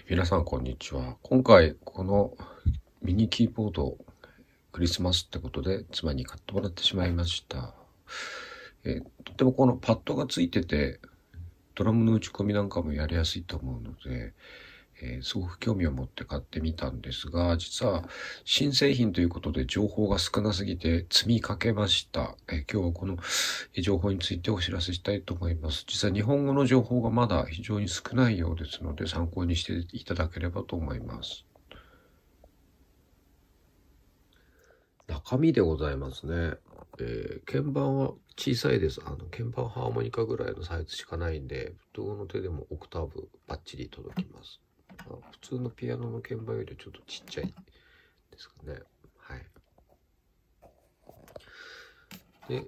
皆さんこんにちは。今回このミニキーボードクリスマスってことで妻に買ってもらってしまいました。とてもこのパッドがついててドラムの打ち込みなんかもやりやすいと思うので、すごく興味を持って買ってみたんですが、実は新製品ということで情報が少なすぎて積みかけました。今日はこの情報についてお知らせしたいと思います。実は日本語の情報がまだ非常に少ないようですので参考にしていただければと思います。中身でございますね。鍵盤は小さいです。鍵盤ハーモニカぐらいのサイズしかないんで、どの手でもオクターブバッチリ届きます。普通のピアノの鍵盤よりちょっとちっちゃいですかね。はい。で、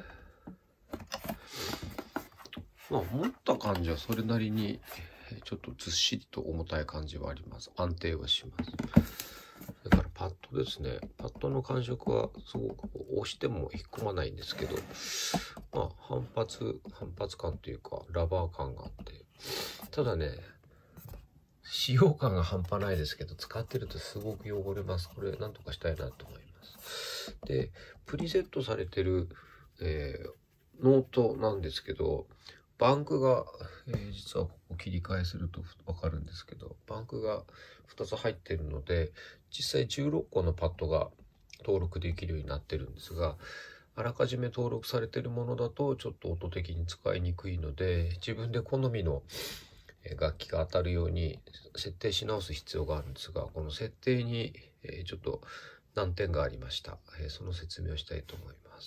持った感じはそれなりにちょっとずっしりと重たい感じはあります。安定はします。それからパッドですね。パッドの感触はすごく押しても引っ込まないんですけど、反発感というかラバー感があって、ただね、使用感が半端ないですけど、使ってるとすごく汚れます。これなんとかしたいなと思います。で、プリセットされてる、ノートなんですけど、バンクが、実はここ切り替えするとわかるんですけど、バンクが2つ入っているので、実際16個のパッドが登録できるようになってるんですが、あらかじめ登録されているものだとちょっと音的に使いにくいので、自分で好みの楽器が当たるように設定し直す必要があるんですが、この設定にちょっと難点がありました。その説明をしたいと思います。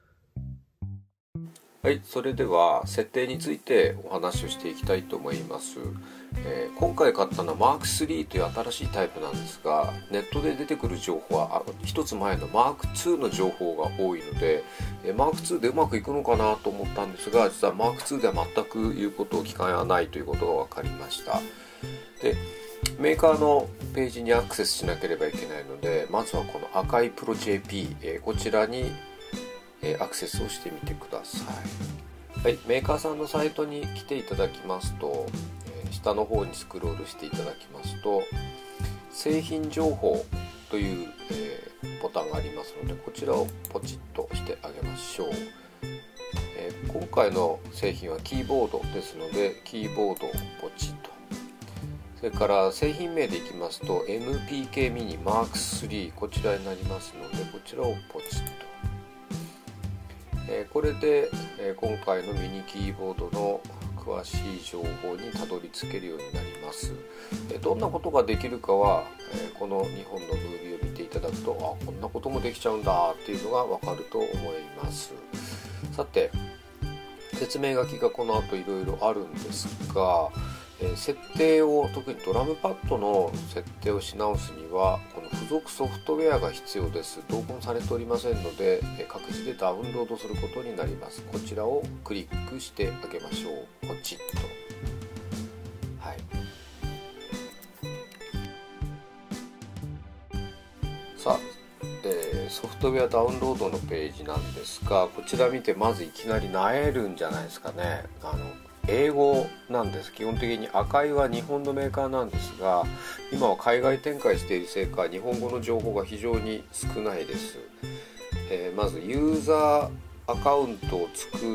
はい、それでは設定についてお話をしていきたいと思います。今回買ったのは Mark3 という新しいタイプなんですが、ネットで出てくる情報は一つ前の Mark2 の情報が多いので、Mark2 でうまくいくのかなと思ったんですが、実は Mark2 では全く言うことを聞かないということが分かりました。で、メーカーのページにアクセスしなければいけないので、まずはこの赤いプロ JP、こちらにアクセスをしてみてください。はい、メーカーさんのサイトに来ていただきますと、下の方にスクロールしていただきますと、製品情報という、ボタンがありますので、こちらをポチッとしてあげましょう。今回の製品はキーボードですので、キーボードをポチッと。それから製品名でいきますと MPK Mini Mark3、こちらになりますので、こちらをポチッと。これで今回のミニキーボードの詳しい情報にたどり着けるようになります。どんなことができるかはこの2本のムービーを見ていただくと、こんなこともできちゃうんだっていうのがわかると思います。さて、説明書きがこの後いろいろあるんですが、設定を、特にドラムパッドの設定をし直すにはこの付属ソフトウェアが必要です。同梱されておりませんので、各自でダウンロードすることになります。こちらをクリックしてあげましょう。ポチッと。はい。さあ、ソフトウェアダウンロードのページなんですが、こちら見てまずいきなりなえるんじゃないですかね。英語なんです。基本的に赤いは日本のメーカーなんですが、今は海外展開しているせいか日本語の情報が非常に少ないです。まずユーザーアカウントを作って、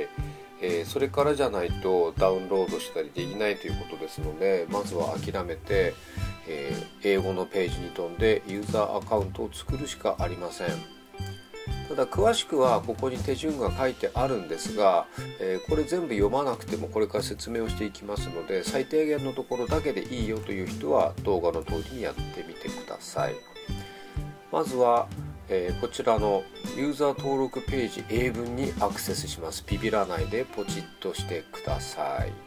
それからじゃないとダウンロードしたりできないということですので、まずは諦めて、英語のページに飛んでユーザーアカウントを作るしかありません。ただ詳しくはここに手順が書いてあるんですが、これ全部読まなくてもこれから説明をしていきますので、最低限のところだけでいいよという人は動画の通りにやってみてください。まずは、こちらのユーザー登録ページ A 文にアクセスします。ビビらないでポチッとしてください。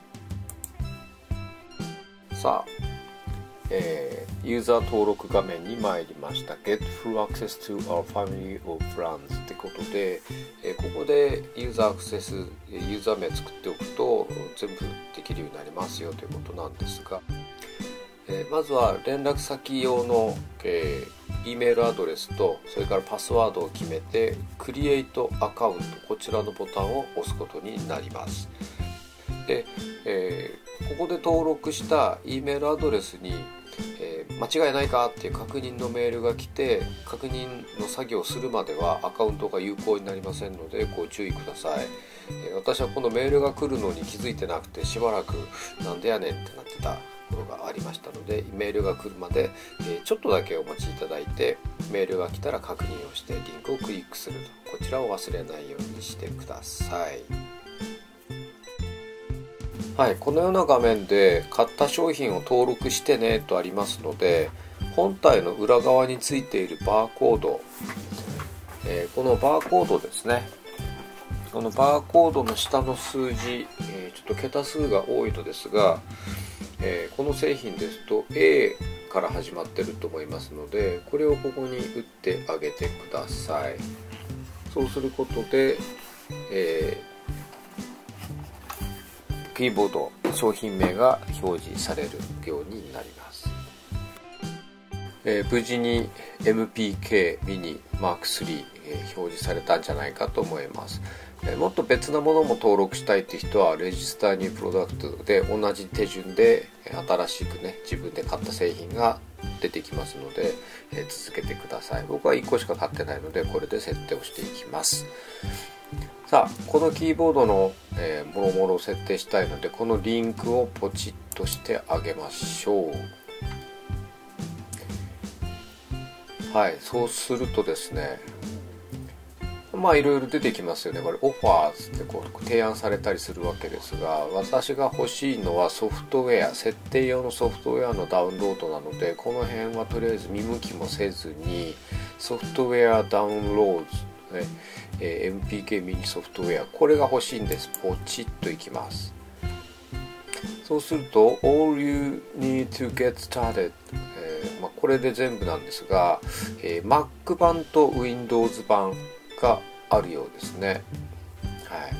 さあ、ユーザー登録画面に参りました。 Get full access to our family of friends ってことで、ここでユーザーアクセス、ユーザー名作っておくと全部できるようになりますよということなんですが、まずは連絡先用の、E メールアドレスと、それからパスワードを決めて Create アカウント、こちらのボタンを押すことになります。で、 ここで登録した E メールアドレスに、間違いないかっていう確認のメールが来て、確認の作業をするまではアカウントが有効になりませんのでご注意ください。私はこのメールが来るのに気づいてなくて、しばらくなんでやねんってなってたことがありましたので、メールが来るまでちょっとだけお待ちいただいて、メールが来たら確認をしてリンクをクリックすると、こちらを忘れないようにしてください。はい、このような画面で買った商品を登録してねとありますので、本体の裏側についているバーコード、このバーコードですね、このバーコードの下の数字、ちょっと桁数が多いのですが、この製品ですと A から始まってると思いますので、これをここに打ってあげてください。そうすることで、キーボード商品名が表示されるようになります。無事に MPK Mini Mark III、表示されたんじゃないかと思います。もっと別なものも登録したいという人はレジスターニュープロダクトで同じ手順で新しくね、自分で買った製品が出てきますので、続けてください。僕は1個しか買ってないので、これで設定をしていきます。さあ、このキーボードのもろもろを設定したいので、このリンクをポチッとしてあげましょう。はい、そうするとですね、まあいろいろ出てきますよね。これオファーズってこう提案されたりするわけですが、私が欲しいのはソフトウェア、設定用のソフトウェアのダウンロードなので、この辺はとりあえず見向きもせずにソフトウェアダウンロード、ね、MPK ミニソフトウェア、これが欲しいんです。ポチッといきます。そうすると All you need to get started、これで全部なんですが、Mac 版と Windows 版があるようですね。はい、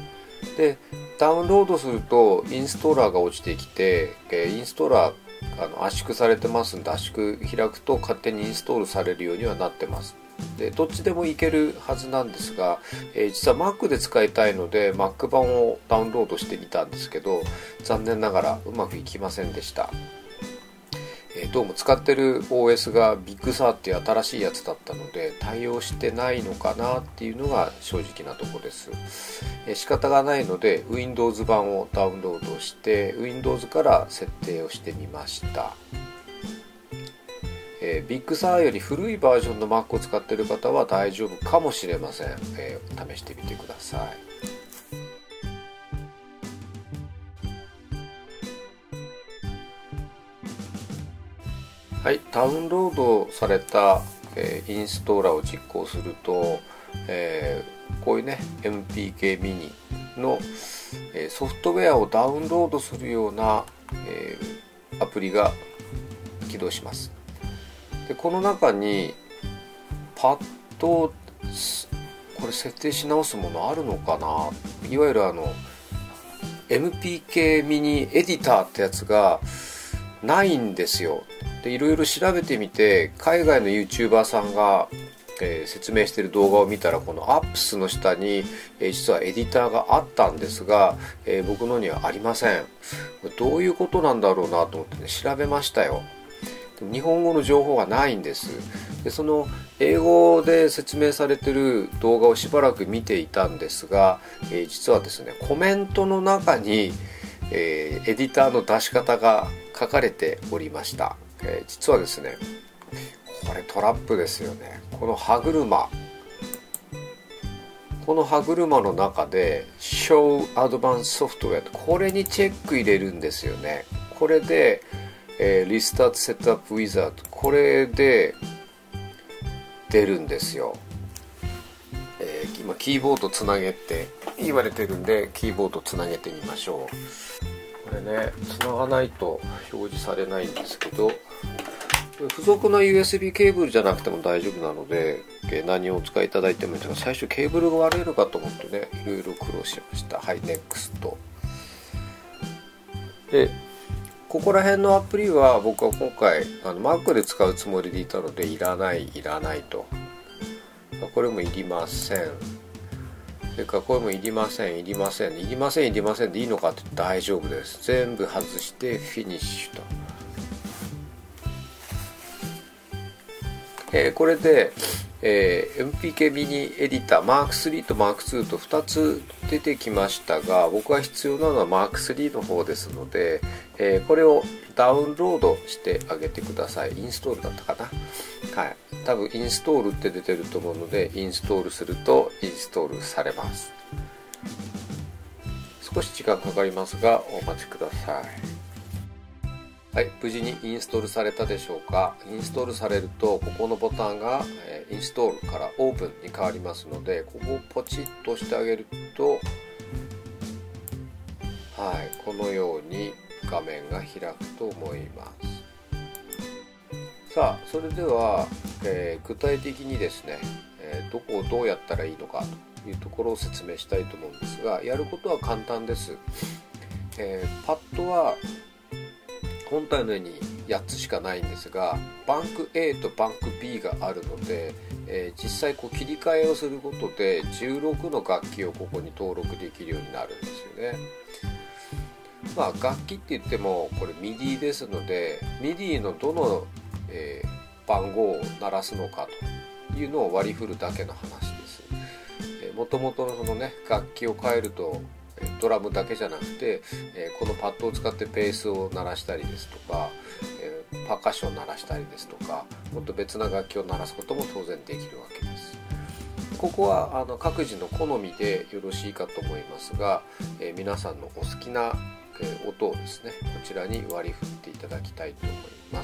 でダウンロードするとインストーラーが落ちてきて、インストーラー圧縮されてますんで、圧縮開くと勝手にインストールされるようにはなってます。でどっちでもいけるはずなんですが、実は Mac で使いたいので Mac 版をダウンロードしてみたんですけど、残念ながらうまくいきませんでした。どうも使ってる OS がビッグサーっていう新しいやつだったので対応してないのかなっていうのが正直なところです。仕方がないので Windows 版をダウンロードして Windows から設定をしてみました。ビッグサーより古いバージョンの Mac を使っている方は大丈夫かもしれません。試してみてください。はい、ダウンロードされた、インストーラーを実行すると、こういうね MPK ミニの、ソフトウェアをダウンロードするような、アプリが起動します。でこの中にパッドこれ設定し直すものあるのかな。いわゆるMPK ミニエディターってやつがないんですよ。でいろいろ調べてみて、海外の YouTuber さんが、説明している動画を見たら、この Apps の下に、実はエディターがあったんですが、僕のにはありません。どういうことなんだろうなと思ってね、調べましたよ。日本語の情報がないんです。でその英語で説明されている動画をしばらく見ていたんですが、実はですねコメントの中に、エディターの出し方が書かれておりました。実はですねこれトラップですよね。この歯車の中で Show Advanced Software、 これにチェック入れるんですよね。これでRestart Setup Wizard、 これで出るんですよ。今キーボードつなげって言われてるんで、キーボードつなげてみましょう。これねつながないと表示されないんですけど、付属の USB ケーブルじゃなくても大丈夫なので、何をお使いいただいてもいいんですが、最初ケーブルが悪いのかと思ってね、いろいろ苦労しました。はい、NEXT でここら辺のアプリは僕は今回Mac で使うつもりでいたのでいらないと、これもいりません。 それからこれもいりません、いりません、いりません、いりませんでいいのかって大丈夫です。全部外してフィニッシュと。これで、MPK ミニエディター M3 と M2 と2つ出てきましたが、僕が必要なのは M3 の方ですので、これをダウンロードしてあげてください。インストールだったかな。はい、多分インストールって出てると思うので、インストールするとインストールされます。少し時間かかりますがお待ちください。はい、無事にインストールされたでしょうか。インストールされるとここのボタンがインストールからオープンに変わりますので、ここをポチッとしてあげると、はい、このように画面が開くと思います。さあ、それでは、具体的にですね、どこをどうやったらいいのかというところを説明したいと思うんですが、やることは簡単です。パッドは本体の絵に8つしかないんですが、バンク A とバンク B があるので、実際こう切り替えをすることで16の楽器をここに登録できるようになるんですよね。まあ楽器って言ってもこれ MIDI ですので、 MIDI のどの、番号を鳴らすのかというのを割り振るだけの話です。もともとのそのね、楽器を変えるとドラムだけじゃなくて、このパッドを使ってベースを鳴らしたりですとか、パーカッションを鳴らしたりですとか、もっと別な楽器を鳴らすことも当然できるわけです。ここは各自の好みでよろしいかと思いますが、皆さんのお好きな音をですね、こちらに割り振っていただきたいと思います。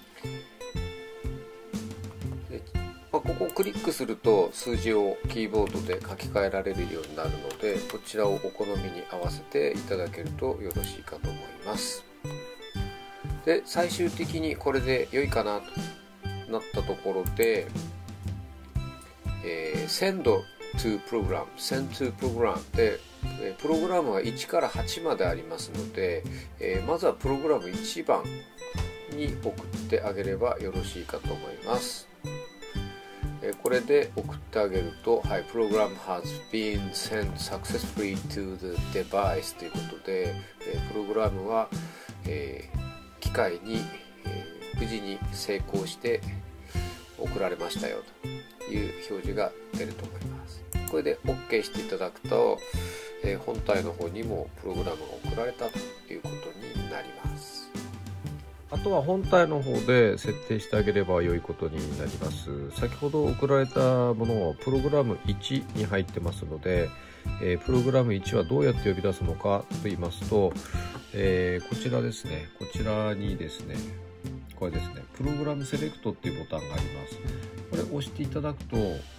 ここをクリックすると数字をキーボードで書き換えられるようになるので、こちらをお好みに合わせていただけるとよろしいかと思います。で、最終的にこれで良いかなとなったところで、Send to Program Send to Program で、プログラムは1から8までありますので、まずはプログラム1番に送ってあげればよろしいかと思います。これで送ってあげると、はい、Program has been sent successfully to the device ということで、プログラムは、機械に、無事に成功して送られましたよという表示が出ると思います。これで OK していただくと、本体の方にもプログラムが送られたということになります。あとは本体の方で設定してあげれば良いことになります。先ほど送られたものはプログラム1に入ってますので、プログラム1はどうやって呼び出すのかと言いますと、こちらですね、こちらにですね、これですね、プログラムセレクトっていうボタンがあります。これを押していただくと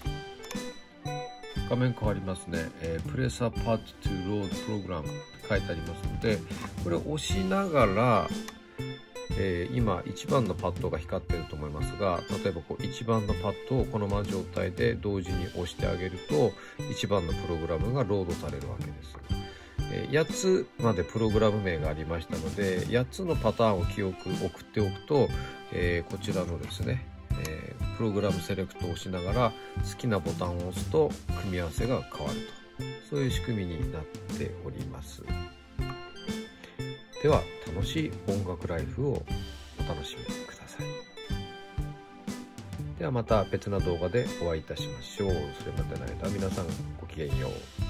画面変わりますね。Press a pad to load program って書いてありますので、これを押しながら、今1番のパッドが光っていると思いますが、例えばこう1番のパッドをこのまま状態で同時に押してあげると1番のプログラムがロードされるわけです。8つまでプログラム名がありましたので、8つのパターンを送っておくと、こちらのですね、プログラムセレクトを押しながら好きなボタンを押すと組み合わせが変わると、そういう仕組みになっております。では楽しい音楽ライフをお楽しみください。ではまた別な動画でお会いいたしましょう。それまでの間皆さんごきげんよう。